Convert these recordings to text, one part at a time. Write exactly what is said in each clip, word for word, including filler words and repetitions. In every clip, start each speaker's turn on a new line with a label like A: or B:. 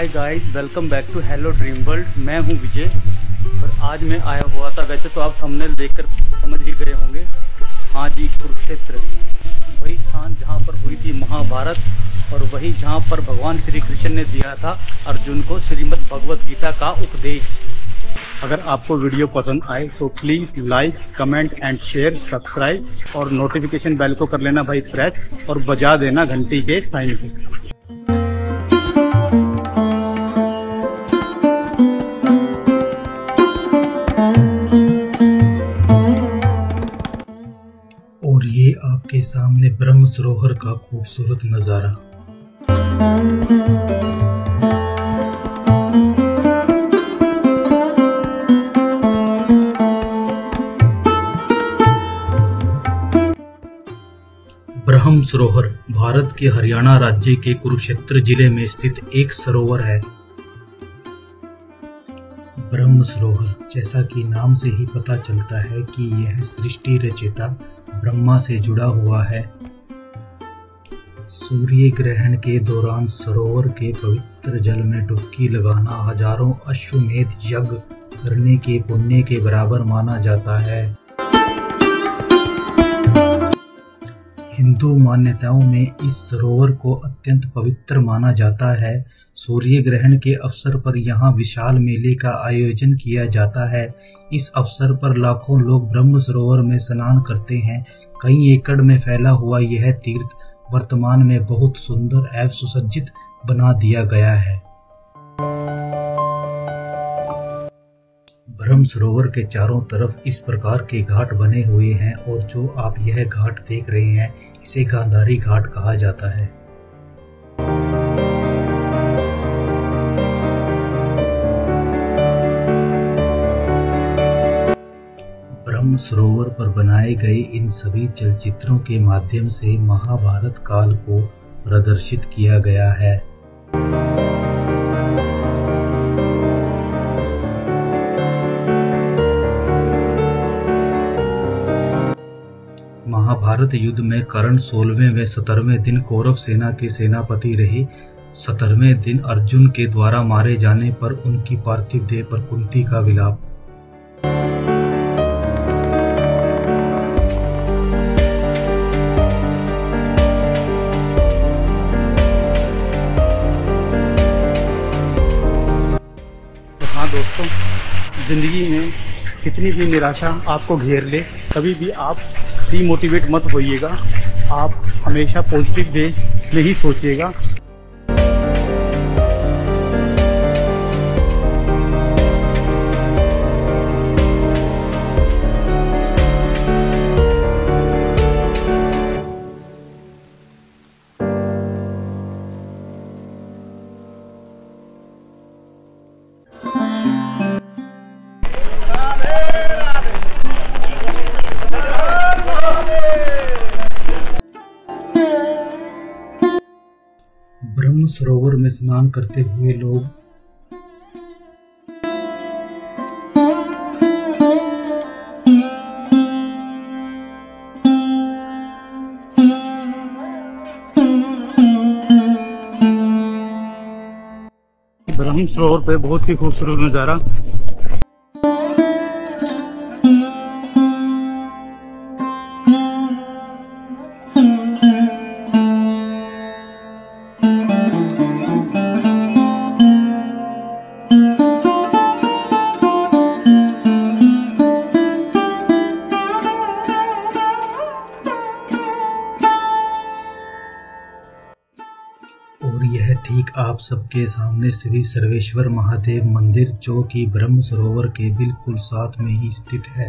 A: Hi guys, welcome back to hello dream world. मैं हूं विजय और आज मैं आया हुआ था। वैसे तो आप थंबनेल देखकर समझ ही गए होंगे। हाँ जी, कुरुक्षेत्र, वही स्थान जहां पर हुई थी महाभारत और वही जहां पर भगवान श्री कृष्ण ने दिया था अर्जुन को श्रीमद् भगवत गीता का उपदेश। अगर आपको वीडियो पसंद आए तो please like, comment and share, subscribe और नोटिफिकेशन बेल को कर लेना भाई प्रेस और बजा देना घंटी के साइन को।
B: और ये आपके सामने ब्रह्म सरोवर का खूबसूरत नजारा। ब्रह्म सरोवर भारत के हरियाणा राज्य के कुरुक्षेत्र जिले में स्थित एक सरोवर है। ब्रह्म सरोवर, जैसा कि नाम से ही पता चलता है कि यह सृष्टि रचयिता ब्रह्मा से जुड़ा हुआ है। सूर्य ग्रहण के दौरान सरोवर के पवित्र जल में डुबकी लगाना हजारों अश्वमेध यज्ञ करने के पुण्य के बराबर माना जाता है। हिंदू मान्यताओं में इस सरोवर को अत्यंत पवित्र माना जाता है। सूर्य ग्रहण के अवसर पर यहाँ विशाल मेले का आयोजन किया जाता है। इस अवसर पर लाखों लोग ब्रह्म सरोवर में स्नान करते हैं। कई एकड़ में फैला हुआ यह तीर्थ वर्तमान में बहुत सुंदर एवं सुसज्जित बना दिया गया है। ब्रह्म सरोवर के चारों तरफ इस प्रकार के घाट बने हुए हैं और जो आप यह घाट देख रहे हैं इसे गांधारी घाट कहा जाता है। ब्रह्म सरोवर पर बनाए गए इन सभी चलचित्रों के माध्यम से महाभारत काल को प्रदर्शित किया गया है। महाभारत युद्ध में कर्ण सोलहवें व सत्रहवें दिन कौरव सेना के सेनापति रहे। सत्रहवें दिन अर्जुन के द्वारा मारे जाने पर उनकी पार्थिव देह पर कुंती का विलाप।
A: तो हाँ दोस्तों, जिंदगी में कितनी भी निराशा आपको घेर ले, कभी भी आप डीमोटिवेट मत होइएगा। आप हमेशा पॉजिटिव वे में ही सोचिएगा।
B: ब्रह्म सरोवर में स्नान करते हुए लोग
A: ब्रह्म सरोवर पे बहुत ही खूबसूरत नजारा।
B: और यह ठीक आप सबके सामने श्री सर्वेश्वर महादेव मंदिर, जो कि ब्रह्म सरोवर के बिल्कुल साथ में ही स्थित है।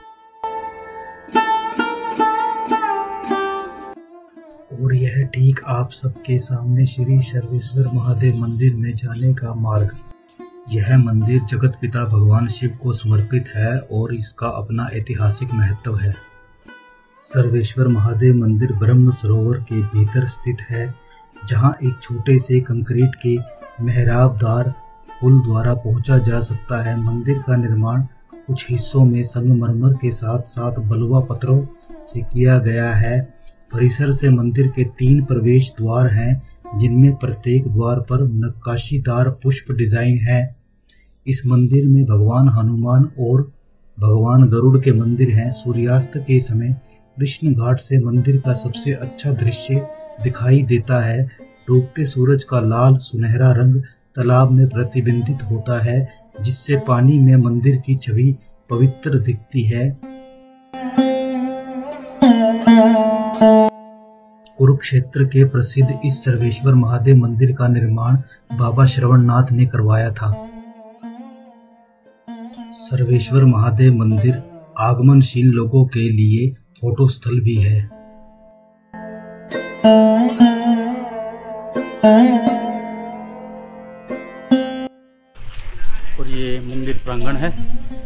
B: और यह ठीक आप सबके सामने श्री सर्वेश्वर महादेव मंदिर में जाने का मार्ग। यह मंदिर जगत पिता भगवान शिव को समर्पित है और इसका अपना ऐतिहासिक महत्व है। सर्वेश्वर महादेव मंदिर ब्रह्म सरोवर के भीतर स्थित है, जहां एक छोटे से कंक्रीट के मेहराबदार पुल द्वारा पहुंचा जा सकता है। मंदिर का निर्माण कुछ हिस्सों में संगमरमर के साथ साथ बलुआ पत्थरों से किया गया है। परिसर से मंदिर के तीन प्रवेश द्वार हैं, जिनमें प्रत्येक द्वार पर नक्काशीदार पुष्प डिजाइन है। इस मंदिर में भगवान हनुमान और भगवान गरुड़ के मंदिर हैं। सूर्यास्त के समय कृष्ण घाट से मंदिर का सबसे अच्छा दृश्य दिखाई देता है। डूबते सूरज का लाल सुनहरा रंग तालाब में प्रतिबिंबित होता है, जिससे पानी में मंदिर की छवि पवित्र दिखती है। कुरुक्षेत्र के प्रसिद्ध इस सर्वेश्वर महादेव मंदिर का निर्माण बाबा श्रवणनाथ ने करवाया था। सर्वेश्वर महादेव मंदिर आगमनशील लोगों के लिए फोटो स्थल भी है।
A: और ये मंदिर प्रांगण है।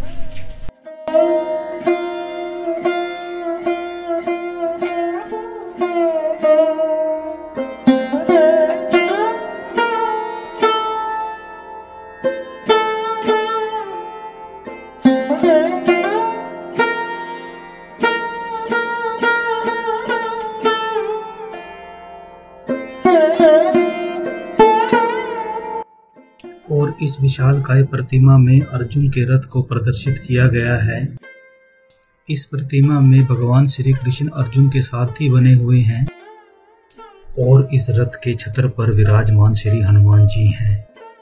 B: और इस विशालकाय प्रतिमा में अर्जुन के रथ को प्रदर्शित किया गया है। इस प्रतिमा में भगवान श्री कृष्ण अर्जुन के सारथी बने हुए हैं और इस रथ के छत्र पर विराजमान श्री हनुमान जी हैं।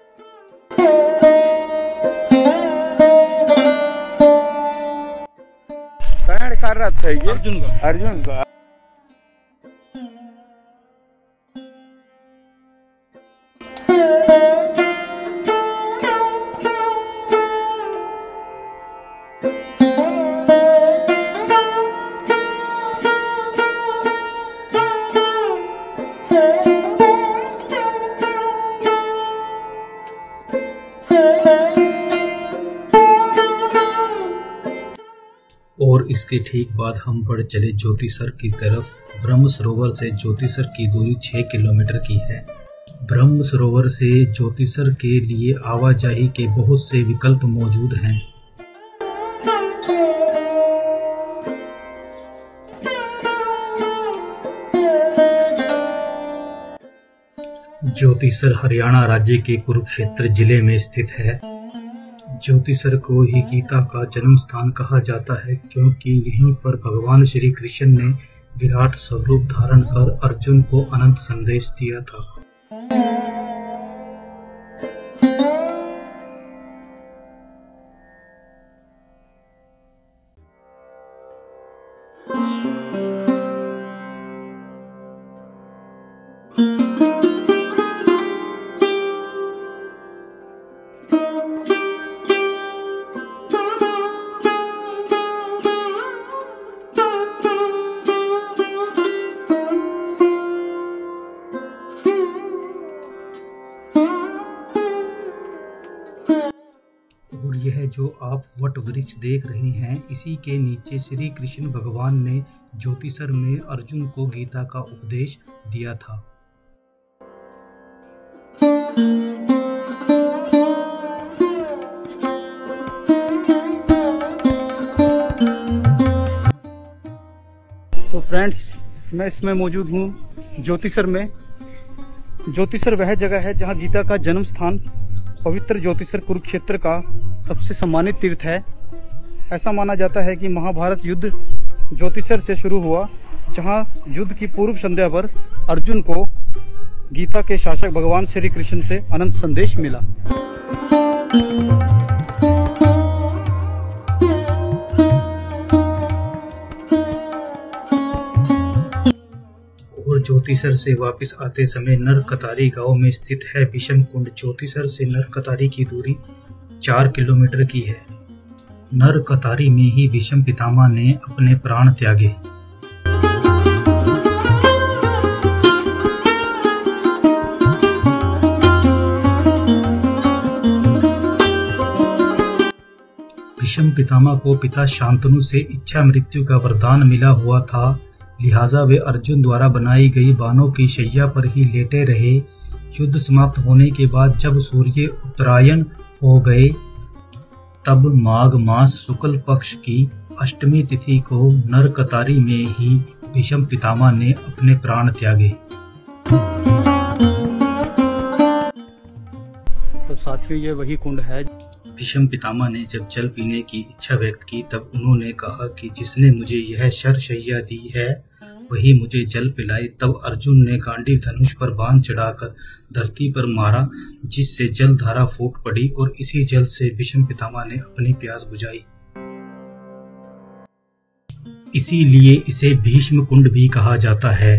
C: कौन का रथ है ये?
A: अर्जुन का।
C: अर्जुन का।
B: और इसके ठीक बाद हम बढ़ चले ज्योतिसर की तरफ। ब्रह्म सरोवर से ज्योतिसर की दूरी छह किलोमीटर की है। ब्रह्म सरोवर से ज्योतिसर के लिए आवाजाही के बहुत से विकल्प मौजूद हैं। ज्योतिसर हरियाणा राज्य के कुरुक्षेत्र जिले में स्थित है। ज्योतिसर को ही गीता का जन्म स्थान कहा जाता है, क्योंकि यहीं पर भगवान श्री कृष्ण ने विराट स्वरूप धारण कर अर्जुन को अनंत संदेश दिया था। और यह जो आप वट वृक्ष देख रहे हैं, इसी के नीचे श्री कृष्ण भगवान ने ज्योतिसर में अर्जुन को गीता का उपदेश दिया था।
A: तो फ्रेंड्स, मैं इसमें मौजूद हूँ ज्योतिसर में। ज्योतिसर वह जगह है जहाँ गीता का जन्म स्थान पवित्र ज्योतिसर कुरुक्षेत्र का सबसे सम्मानित तीर्थ है। ऐसा माना जाता है कि महाभारत युद्ध ज्योतिसर से शुरू हुआ, जहां युद्ध की पूर्व संध्या पर अर्जुन को गीता के शासक भगवान श्री कृष्ण से अनंत संदेश मिला।
B: और ज्योतिसर से वापस आते समय नरकतारी गांव में स्थित है विषम कुंड। ज्योतिसर से नरकतारी की दूरी चार किलोमीटर की है। नरकतारी में ही भीष्म पितामह ने अपने प्राण त्यागे। भीष्म पितामह को पिता शांतनु से इच्छा मृत्यु का वरदान मिला हुआ था, लिहाजा वे अर्जुन द्वारा बनाई गई बाणों की शैया पर ही लेटे रहे। युद्ध समाप्त होने के बाद जब सूर्य उत्तरायण हो गए, तब माघ मास शुक्ल पक्ष की अष्टमी तिथि को नरकतारी में ही भीष्म पितामह ने अपने प्राण त्यागे।
A: देखिए ये वही कुंड है।
B: भीष्म पितामह ने जब जल पीने की इच्छा व्यक्त की तब उन्होंने कहा कि जिसने मुझे यह शरशैया दी है वही मुझे जल पिलाए। तब अर्जुन ने गांडीव धनुष पर बाण चढ़ाकर धरती पर मारा, जिससे जल धारा फूट पड़ी और इसी जल से भीष्म पितामह ने अपनी प्यास बुझाई। इसीलिए इसे भीष्म कुंड भी कहा जाता है।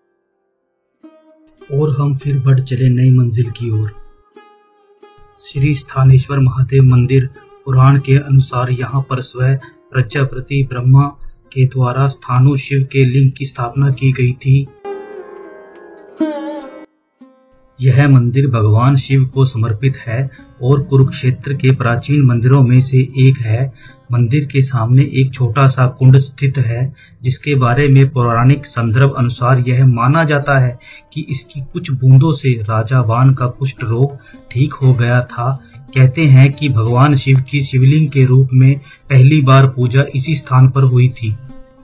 B: और हम फिर बढ़ चले नई मंजिल की ओर। श्री स्थानेश्वर महादेव मंदिर। पुराण के अनुसार यहाँ पर स्वयं प्रजापति ब्रह्मा के द्वारा स्थानु शिव के लिंग की स्थापना की गई थी। यह मंदिर भगवान शिव को समर्पित है और कुरुक्षेत्र के प्राचीन मंदिरों में से एक है। मंदिर के सामने एक छोटा सा कुंड स्थित है, जिसके बारे में पौराणिक संदर्भ अनुसार यह माना जाता है कि इसकी कुछ बूंदों से राजा वान का कुष्ठ रोग ठीक हो गया था। कहते हैं कि भगवान शिव की शिवलिंग के रूप में पहली बार पूजा इसी स्थान पर हुई थी।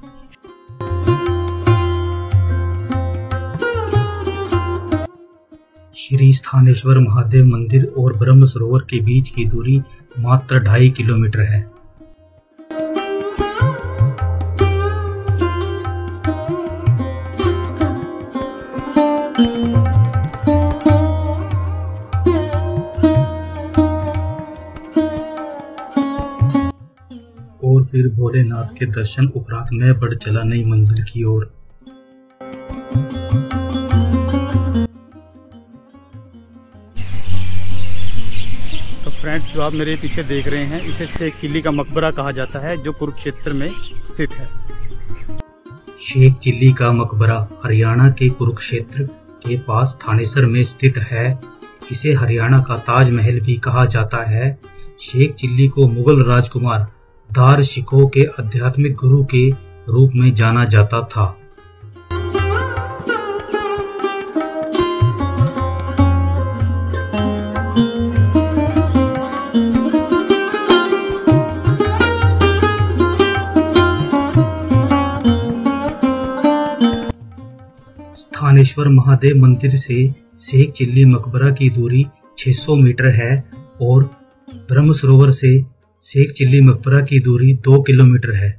B: श्री स्थानेश्वर महादेव मंदिर और ब्रह्म सरोवर के बीच की दूरी मात्र ढाई किलोमीटर है। और फिर भोलेनाथ के दर्शन उपरांत मैं बढ़ चला नई मंजिल की ओर।
A: फ्रेंड्स, जो आप मेरे पीछे देख रहे हैं इसे शेख चिल्ली का मकबरा कहा जाता है, जो कुरुक्षेत्र में स्थित है।
B: शेख चिल्ली का मकबरा हरियाणा के कुरुक्षेत्र के पास थानेसर में स्थित है। इसे हरियाणा का ताजमहल भी कहा जाता है। शेख चिल्ली को मुगल राजकुमार दार शिकोह के आध्यात्मिक गुरु के रूप में जाना जाता था। थानेश्वर महादेव मंदिर से शेख चिल्ली मकबरा की दूरी छह सौ मीटर है और ब्रह्म सरोवर से शेख चिल्ली मकबरा की दूरी दो किलोमीटर है।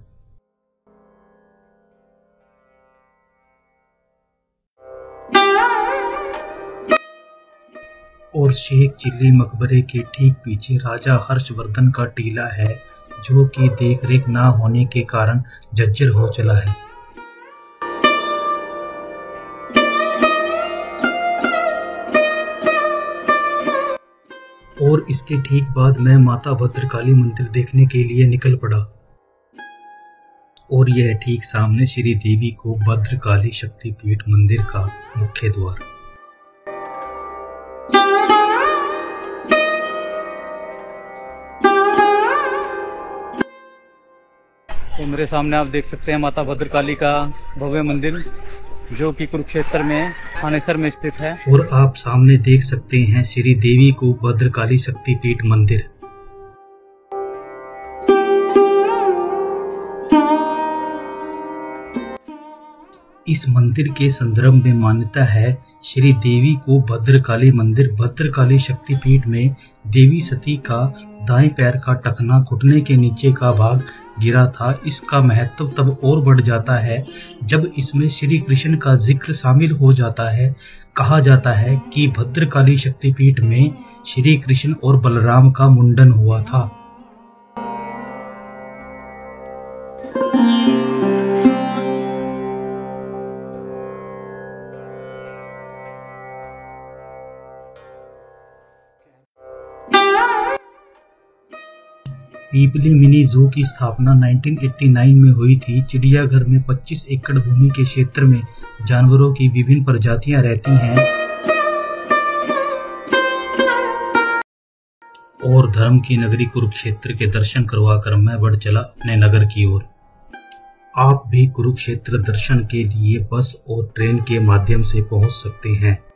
B: और शेख चिल्ली मकबरे के ठीक पीछे राजा हर्षवर्धन का टीला है, जो कि देखरेख न होने के कारण जर्जर हो चला है। और इसके ठीक बाद मैं माता भद्रकाली मंदिर देखने के लिए निकल पड़ा। और यह ठीक सामने श्री देवी को भद्रकाली शक्तिपीठ मंदिर का मुख्य द्वार।
A: तो मेरे सामने आप देख सकते हैं माता भद्रकाली का भव्य मंदिर, जो कि कुरुक्षेत्र में थानेसर में स्थित है।
B: और आप सामने देख सकते हैं श्री देवी को भद्रकाली शक्तिपीठ मंदिर। इस मंदिर के संदर्भ में मान्यता है श्री देवी को भद्रकाली मंदिर भद्रकाली शक्तिपीठ में देवी सती का दाएं पैर का टखना घुटने के नीचे का भाग गिरा था। इसका महत्व तब और बढ़ जाता है जब इसमें श्री कृष्ण का जिक्र शामिल हो जाता है। कहा जाता है कि भद्रकाली शक्तिपीठ में श्री कृष्ण और बलराम का मुंडन हुआ था। पीपली मिनी जू की स्थापना उन्नीस सौ नवासी में हुई थी। चिड़ियाघर में पच्चीस एकड़ भूमि के क्षेत्र में जानवरों की विभिन्न प्रजातियां रहती हैं। और धर्म की नगरी कुरुक्षेत्र के दर्शन करवाकर मैं बढ़ चला अपने नगर की ओर। आप भी कुरुक्षेत्र दर्शन के लिए बस और ट्रेन के माध्यम से पहुंच सकते हैं।